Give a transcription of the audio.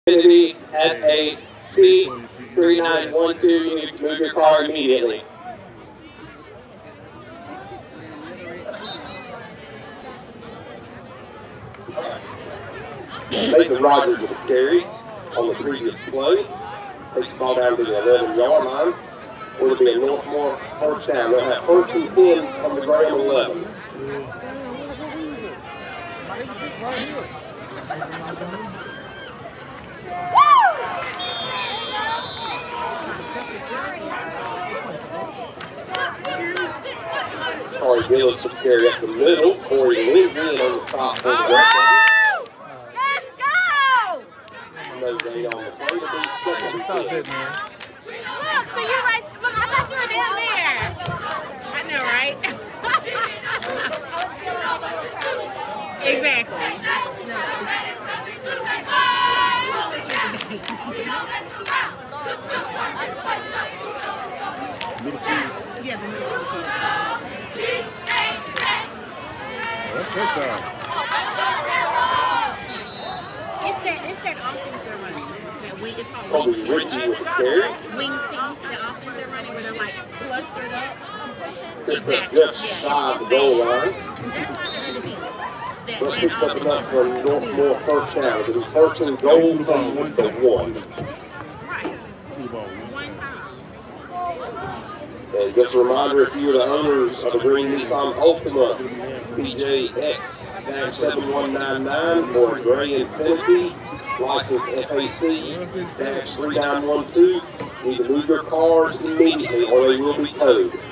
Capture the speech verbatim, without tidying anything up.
Infiniti F A C three nine one two. You need to move your car immediately. Nathan Rogers with a carry on the previous play. Takes the ball down to the eleven yard line. Will be a Northmore first down. They'll have first and ten from the Graham eleven. Corey Gillis will carry up the middle. Corey Lindsay on the top for the right. Let's go! No gain on the play. Stop it, man. Look, so you're right. Look, I thought you were down there. I know, right? Exactly. Yeah, the That's touchdown. It's that, it's that offense they're running. That wing, it's called Probably wing team. Richie with the carry. Wing team, the offense they're running where they're like clustered up. Exactly. Exactly. Just Yeah, shy it's, of it's the goal bad. line. That's why they're undefeated. That, Let's that pick something up offense. from Northmore first down. It'll be first and goal from the one. Right. One time. And just a reminder, if you're the owners of the Green Nissan Ultima P J X seven one nine nine or Gray Infiniti, license F A C three nine one two, you need to move your cars immediately or they will be towed.